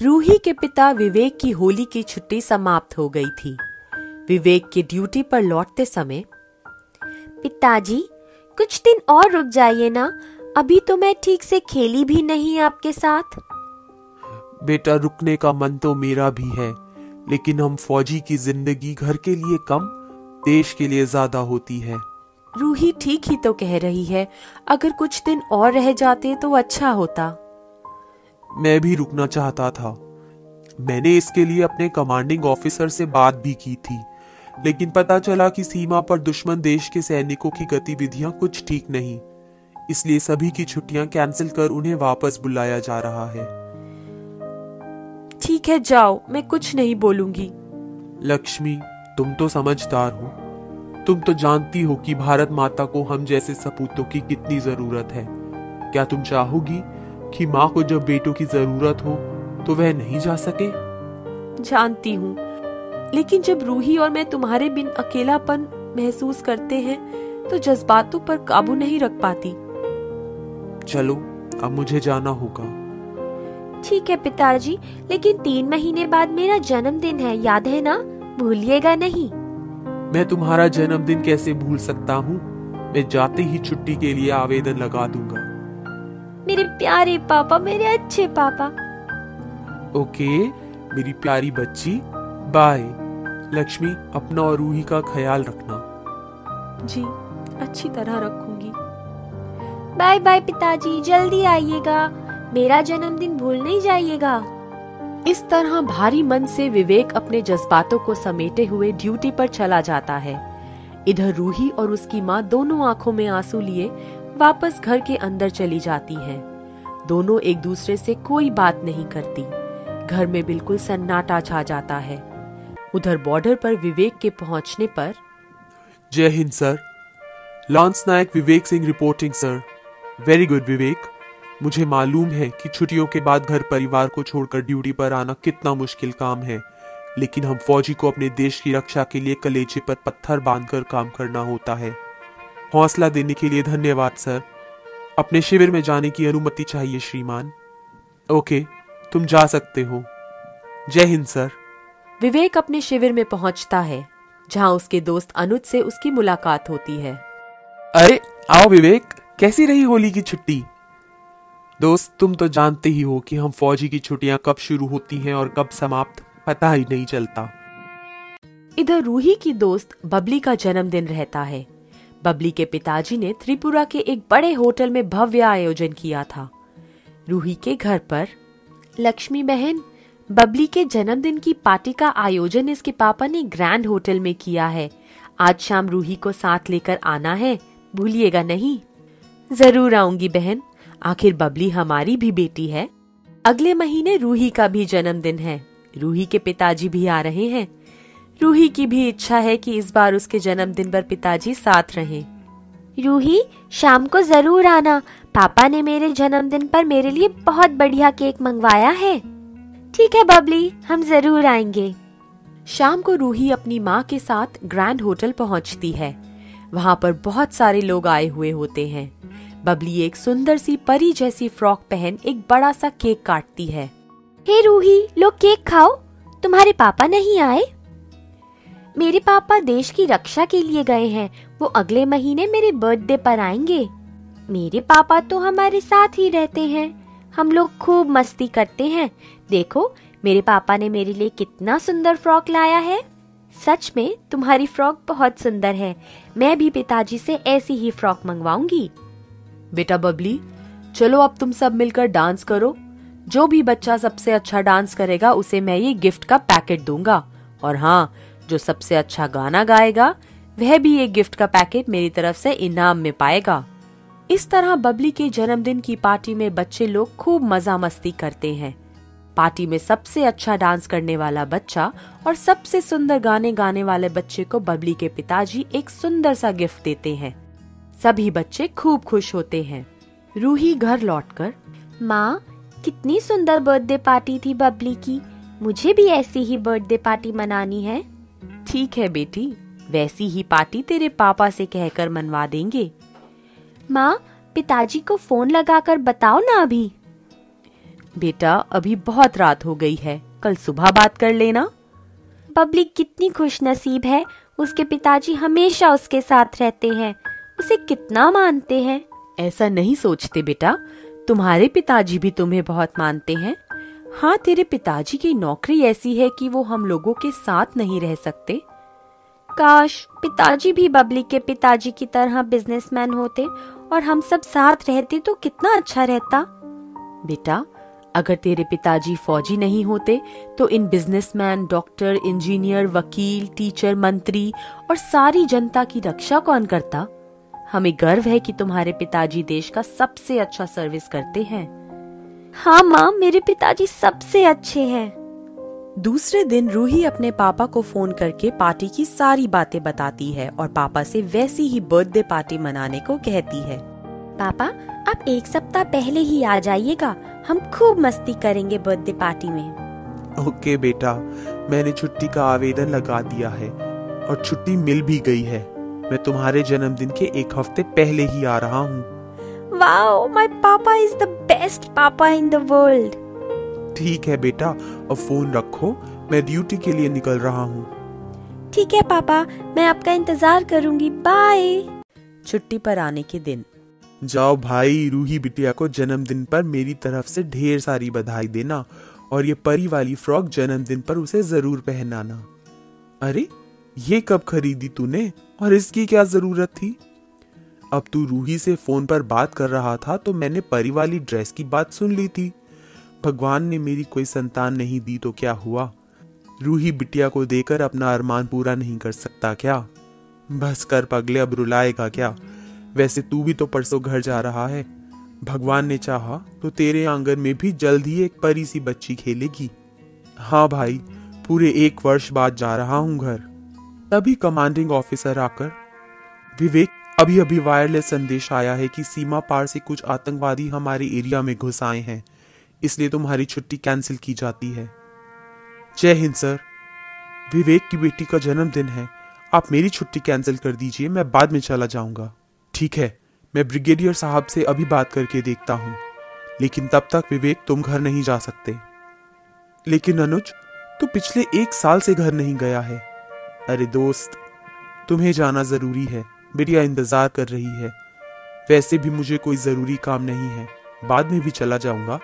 रूही के पिता विवेक की होली की छुट्टी समाप्त हो गई थी। विवेक की ड्यूटी पर लौटते समय, पिताजी कुछ दिन और रुक जाइए ना, अभी तो मैं ठीक से खेली भी नहीं आपके साथ। बेटा, रुकने का मन तो मेरा भी है, लेकिन हम फौजी की जिंदगी घर के लिए कम, देश के लिए ज्यादा होती है। रूही ठीक ही तो कह रही है, अगर कुछ दिन और रह जाते तो अच्छा होता। मैं भी रुकना चाहता था। मैंने इसके लिए अपने कमांडिंग ऑफिसर से बात भी की थी, लेकिन पता चला कि सीमा पर दुश्मन देश के सैनिकों की गतिविधियां कुछ ठीक नहीं, इसलिए सभी की छुट्टियां कैंसिल कर उन्हें वापस बुलाया जा रहा है। ठीक है, जाओ, मैं कुछ नहीं बोलूंगी। लक्ष्मी, तुम तो समझदार हो, तुम तो जानती हो कि भारत माता को हम जैसे सपूतों की कितनी जरूरत है। क्या तुम चाहोगी कि माँ को जब बेटों की जरूरत हो तो वह नहीं जा सके? जानती हूँ, लेकिन जब रूही और मैं तुम्हारे बिन अकेलापन महसूस करते हैं तो जज्बातों पर काबू नहीं रख पाती। चलो, अब मुझे जाना होगा। ठीक है पिताजी, लेकिन 3 महीने बाद मेरा जन्मदिन है, याद है ना? भूलिएगा नहीं। मैं तुम्हारा जन्मदिन कैसे भूल सकता हूँ? मैं जाते ही छुट्टी के लिए आवेदन लगा दूंगा। मेरे प्यारे पापा, मेरे अच्छे पापा। ओके मेरी प्यारी बच्ची, बाय। लक्ष्मी, अपना और रूही का ख्याल रखना। जी, अच्छी तरह रखूंगी। बाय बाय पिताजी, जल्दी आइएगा, मेरा जन्मदिन भूल नहीं जाइएगा। इस तरह भारी मन से विवेक अपने जज्बातों को समेटे हुए ड्यूटी पर चला जाता है। इधर रूही और उसकी माँ दोनों आंखों में आंसू लिए वापस घर के अंदर चली जाती हैं। दोनों एक दूसरे से कोई बात नहीं करती। घर में बिल्कुल सन्नाटा छा जाता है। उधर बॉर्डर पर विवेक के पहुंचने पर, जय हिंद सर। लांस नायक Vivek Singh reporting sir. Very good Vivek, मुझे मालूम है कि छुट्टियों के बाद घर परिवार को छोड़कर ड्यूटी पर आना कितना मुश्किल काम है, लेकिन हम फौजी को अपने देश की रक्षा के लिए कलेजे पर पत्थर बांधकर काम करना होता है। हौसला देने के लिए धन्यवाद सर। अपने शिविर में जाने की अनुमति चाहिए श्रीमान। ओके, तुम जा सकते हो। जय हिंद सर। विवेक अपने शिविर में पहुंचता है, जहां उसके दोस्त अनुज से उसकी मुलाकात होती है। अरे आओ विवेक, कैसी रही होली की छुट्टी? दोस्त, तुम तो जानते ही हो कि हम फौजी की छुट्टियां कब शुरू होती हैं और कब समाप्त, पता ही नहीं चलता। इधर रूही की दोस्त बबली का जन्मदिन रहता है। बबली के पिताजी ने त्रिपुरा के एक बड़े होटल में भव्य आयोजन किया था। रूही के घर पर, लक्ष्मी बहन, बबली के जन्मदिन की पार्टी का आयोजन इसके पापा ने ग्रैंड होटल में किया है। आज शाम रूही को साथ लेकर आना है, भूलिएगा नहीं। जरूर आऊंगी बहन, आखिर बबली हमारी भी बेटी है। अगले महीने रूही का भी जन्मदिन है। रूही के पिताजी भी आ रहे हैं। रूही की भी इच्छा है कि इस बार उसके जन्मदिन पर पिताजी साथ रहें। रूही, शाम को जरूर आना, पापा ने मेरे जन्मदिन पर मेरे लिए बहुत बढ़िया केक मंगवाया है। ठीक है बबली, हम जरूर आएंगे। शाम को रूही अपनी माँ के साथ ग्रैंड होटल पहुँचती है। वहाँ पर बहुत सारे लोग आए हुए होते हैं। बबली एक सुंदर सी परी जैसी फ्रॉक पहन एक बड़ा सा केक काटती है। हे रूही, लो केक खाओ। तुम्हारे पापा नहीं आए? मेरे पापा देश की रक्षा के लिए गए हैं, वो अगले महीने मेरे बर्थडे पर आएंगे। मेरे पापा तो हमारे साथ ही रहते हैं, हम लोग खूब मस्ती करते हैं। देखो, मेरे पापा ने मेरे लिए कितना सुंदर फ्रॉक लाया है। सच में तुम्हारी फ्रॉक बहुत सुंदर है। मैं भी पिताजी से ऐसी ही फ्रॉक मंगवाऊंगी। बेटा बबली, चलो अब तुम सब मिलकर डांस करो। जो भी बच्चा सबसे अच्छा डांस करेगा उसे मैं ये गिफ्ट का पैकेट दूंगा। और हाँ, जो सबसे अच्छा गाना गाएगा वह भी एक गिफ्ट का पैकेट मेरी तरफ से इनाम में पाएगा। इस तरह बबली के जन्मदिन की पार्टी में बच्चे लोग खूब मजा मस्ती करते हैं। पार्टी में सबसे अच्छा डांस करने वाला बच्चा और सबसे सुंदर गाने गाने वाले बच्चे को बबली के पिताजी एक सुंदर सा गिफ्ट देते हैं। सभी बच्चे खूब खुश होते हैं। रूही घर लौटकर, माँ, कितनी सुंदर बर्थडे पार्टी थी बबली की, मुझे भी ऐसी ही बर्थडे पार्टी मनानी है। ठीक है बेटी, वैसी ही पार्टी तेरे पापा से कहकर मनवा देंगे। माँ, पिताजी को फोन लगाकर बताओ ना अभी। बेटा अभी बहुत रात हो गई है, कल सुबह बात कर लेना। बबली कितनी खुश नसीब है, उसके पिताजी हमेशा उसके साथ रहते हैं, उसे कितना मानते हैं। ऐसा नहीं सोचते बेटा, तुम्हारे पिताजी भी तुम्हें बहुत मानते हैं। हाँ, तेरे पिताजी की नौकरी ऐसी है कि वो हम लोगों के साथ नहीं रह सकते। काश पिताजी भी बबली के पिताजी की तरह बिजनेसमैन होते और हम सब साथ रहते तो कितना अच्छा रहता। बेटा अगर तेरे पिताजी फौजी नहीं होते तो इन बिजनेसमैन, डॉक्टर, इंजीनियर, वकील, टीचर, मंत्री और सारी जनता की रक्षा कौन करता? हमें गर्व है कि तुम्हारे पिताजी देश का सबसे अच्छा सर्विस करते हैं। हाँ माँ, मेरे पिताजी सबसे अच्छे हैं। दूसरे दिन रूही अपने पापा को फोन करके पार्टी की सारी बातें बताती है और पापा से वैसी ही बर्थडे पार्टी मनाने को कहती है। पापा आप 1 सप्ताह पहले ही आ जाइएगा, हम खूब मस्ती करेंगे बर्थडे पार्टी में। ओके बेटा, मैंने छुट्टी का आवेदन लगा दिया है और छुट्टी मिल भी गई है। मैं तुम्हारे जन्मदिन के 1 हफ्ते पहले ही आ रहा हूँ। Wow, my papa is the best papa in the world. ठीक है बेटा, अब फोन रखो, मैं ड्यूटी के लिए निकल रहा हूँ। ठीक है पापा, मैं आपका इंतजार करूंगी, बाय। छुट्टी पर आने के दिन। जाओ भाई, रूही बिटिया को जन्मदिन पर मेरी तरफ से ढेर सारी बधाई देना और ये परी वाली फ्रॉक जन्मदिन पर उसे जरूर पहनाना। अरे ये कब खरीदी तूने और इसकी क्या जरूरत थी? अब तू रूही से फोन पर बात कर रहा था तो मैंने परी वाली ड्रेस की बात सुन ली थी। भगवान ने मेरी कोई संतान नहीं दी तो क्या हुआ? रूही बिटिया को देकर अपना अरमान पूरा नहीं कर सकता क्या? बस कर पगले, अब रुलाएगा क्या? वैसे तू भी तो परसों घर जा रहा है। भगवान ने चाहा तो तेरे आंगन में भी जल्द ही एक परी सी बच्ची खेलेगी। हाँ भाई, पूरे 1 वर्ष बाद जा रहा हूँ घर। तभी कमांडिंग ऑफिसर आकर, विवेक अभी अभी वायरलेस संदेश आया है कि सीमा पार से कुछ आतंकवादी हमारे एरिया में घुस आए हैं, इसलिए तुम्हारी छुट्टी कैंसिल की जाती है। जय हिंद सर। विवेक की बेटी का जन्मदिन है, आप मेरी छुट्टी कैंसिल कर दीजिए, मैं बाद में चला जाऊंगा। ठीक है, मैं ब्रिगेडियर साहब से अभी बात करके देखता हूँ, लेकिन तब तक विवेक तुम घर नहीं जा सकते। लेकिन अनुज, तू पिछले 1 साल से घर नहीं गया है। अरे दोस्त, तुम्हें जाना जरूरी है, बिटिया इंतजार कर रही है। वैसे भी मुझे कोई जरूरी काम नहीं है, बाद में भी चला जाऊंगा।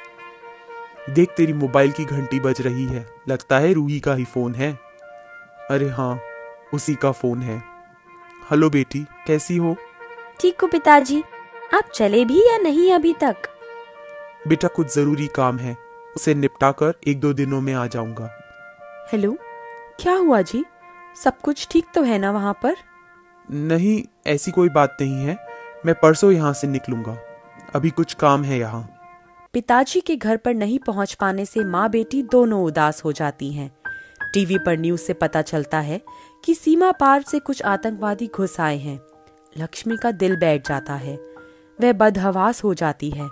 देख तेरी मोबाइल की घंटी बज रही है, लगता है रूही का ही फोन है। अरे हाँ, उसी का फोन है। हेलो बेटी, कैसी हो? ठीक हो पिताजी, आप चले भी या नहीं अभी तक? बेटा कुछ जरूरी काम है, उसे निपटा कर 1-2 दिनों में आ जाऊंगा। हेलो, क्या हुआ जी? सब कुछ ठीक तो है ना वहाँ पर? नहीं, ऐसी कोई बात नहीं है, मैं परसों यहाँ से निकलूंगा, अभी कुछ काम है यहाँ। पिताजी के घर पर नहीं पहुँच पाने से माँ बेटी दोनों उदास हो जाती हैं। टीवी पर न्यूज से पता चलता है कि सीमा पार से कुछ आतंकवादी घुस आए हैं। लक्ष्मी का दिल बैठ जाता है, वह बदहवास हो जाती है।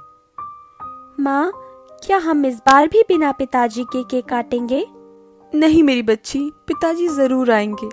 माँ, क्या हम इस बार भी बिना पिताजी के केक काटेंगे? नहीं मेरी बच्ची, पिताजी जरूर आएंगे।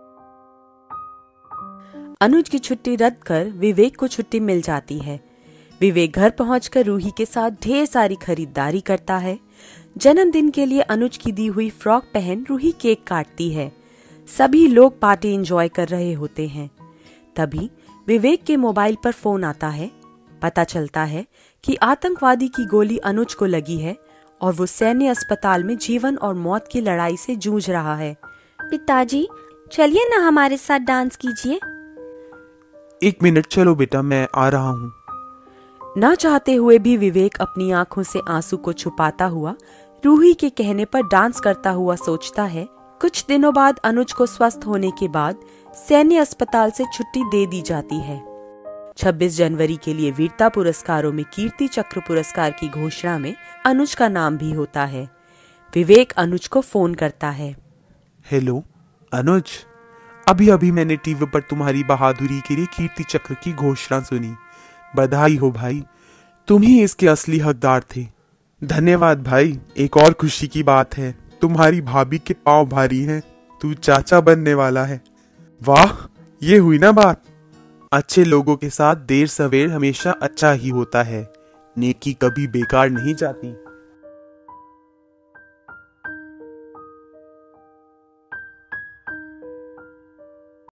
अनुज की छुट्टी रद्द कर विवेक को छुट्टी मिल जाती है। विवेक घर पहुंचकर रूही के साथ ढेर सारी खरीदारी करता है। जन्मदिन के लिए अनुज की दी हुई फ्रॉक पहन रूही केक काटती है। सभी लोग पार्टी एंजॉय कर रहे होते हैं। तभी विवेक के मोबाइल पर फोन आता है। पता चलता है कि आतंकवादी की गोली अनुज को लगी है और वो सैन्य अस्पताल में जीवन और मौत की लड़ाई से जूझ रहा है। पिताजी, चलिए ना हमारे साथ डांस कीजिए। 1 मिनट, चलो बेटा, मैं आ रहा हूँ। ना चाहते हुए भी विवेक अपनी आंखों से आंसू को छुपाता हुआ रूही के कहने पर डांस करता हुआ सोचता है। कुछ दिनों बाद अनुज को स्वस्थ होने के बाद सैन्य अस्पताल से छुट्टी दे दी जाती है। 26 जनवरी के लिए वीरता पुरस्कारों में कीर्ति चक्र पुरस्कार की घोषणा में अनुज का नाम भी होता है। विवेक अनुज को फोन करता है। हेलो अनुज, अभी अभी मैंने टीवी पर तुम्हारी बहादुरी के लिए कीर्ति चक्र की घोषणा सुनी। बधाई हो भाई, तुम ही इसके असली हकदार थे। धन्यवाद भाई। एक और खुशी की बात है, तुम्हारी भाभी के पांव भारी हैं, तू चाचा बनने वाला है। वाह, ये हुई ना बात। अच्छे लोगों के साथ देर सवेर हमेशा अच्छा ही होता है, नेकी कभी बेकार नहीं जाती।